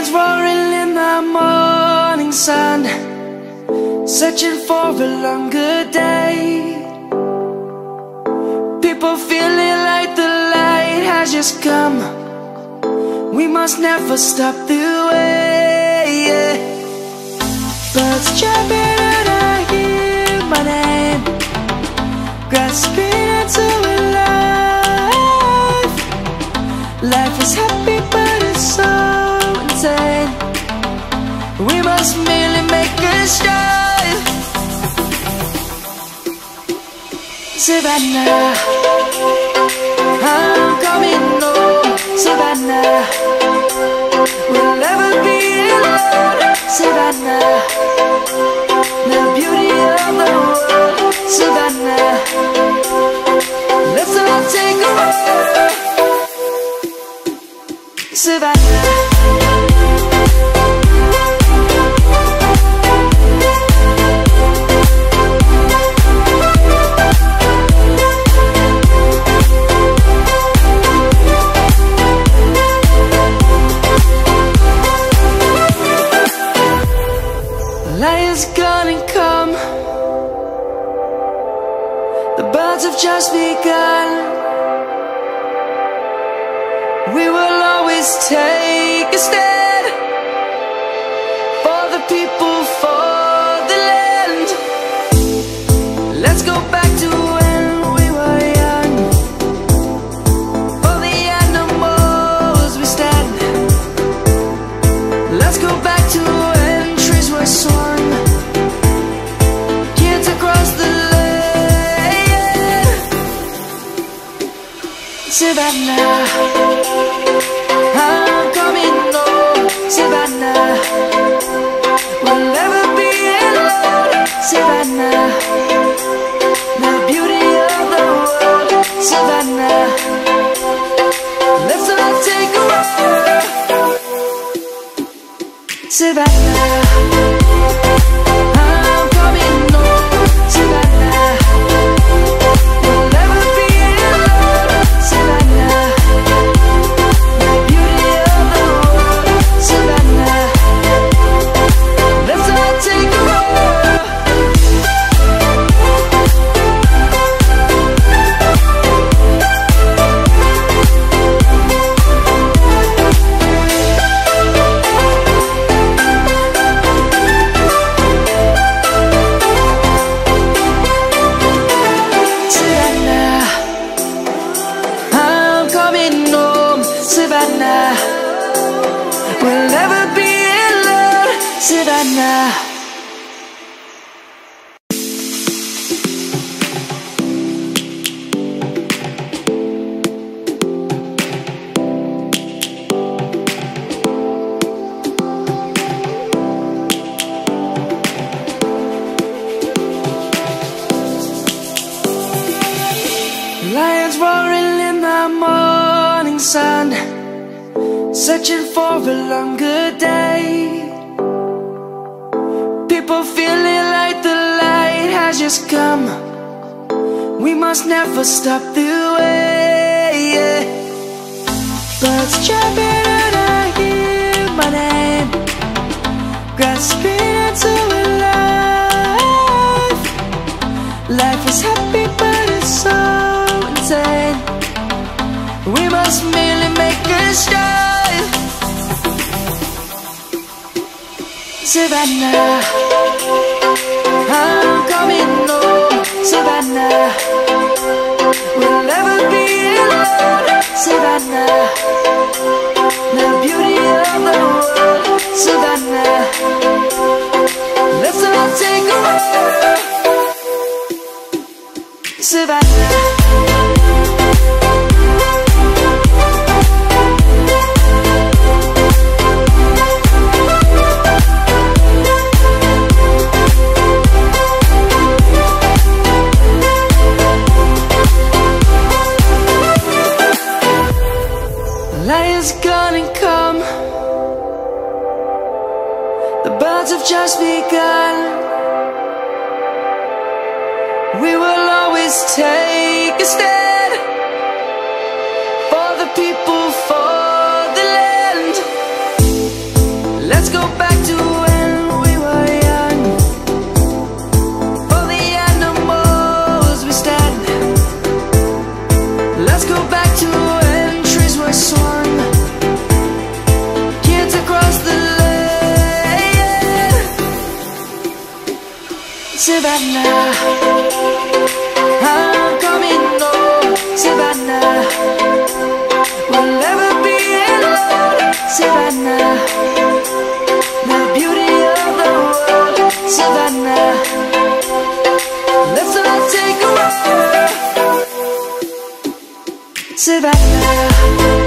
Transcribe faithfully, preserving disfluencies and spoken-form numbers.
Lions roaring in the morning sun, searching for a longer day. People feeling like the light has just come. We must never stop the way, yeah. Birds chirping and I hear my name, grasping into a life. Life is happy but it's so insane. We must merely make a strive. Savannah, I'm coming home. Savannah, we'll never be alone. Savannah, the beauty of the world. Savannah, let's all take a walk. Savannah, Lion's gonna come. The birds have just begun. We will always take a stand for the people, for the land. Let's go back to when we were young. For the animals we stand. Let's go back to when trees were swung, kids across the land. Savannah, I'm coming home. Savannah, we'll never be alone. Savannah, the beauty of the world. Savannah, let's all take a walk. Savannah, I'm coming home. Savannah, we'll never be alone. Savannah, the beauty of the world. Savannah, let's all take a walk. Savannah, I'm coming home. Savannah, we'll never be alone. Savannah. Lions roaring in the morning sun, searching for a longer day. People feeling like the light has just come. We must never stop the way, yeah. Birds chirping and I hear my name, grasping into a life. Life is happy but it's so insane. We must merely make a strive. Savannah, I'm coming home. Savannah, we'll never be alone. Savannah, the beauty of the world. Savannah, let's all take a walk. Savannah, Lion's gonna come. The birds have just begun. We will always take a stand for the people, for the land. Let's go back to when we were young. For the animals we stand. Let's go back to when trees were swung. Kids across the lane. Savannah, I'm coming home. Savannah, we'll never be alone. Savannah, the beauty of the world. Savannah, let's all take a walk. Savannah.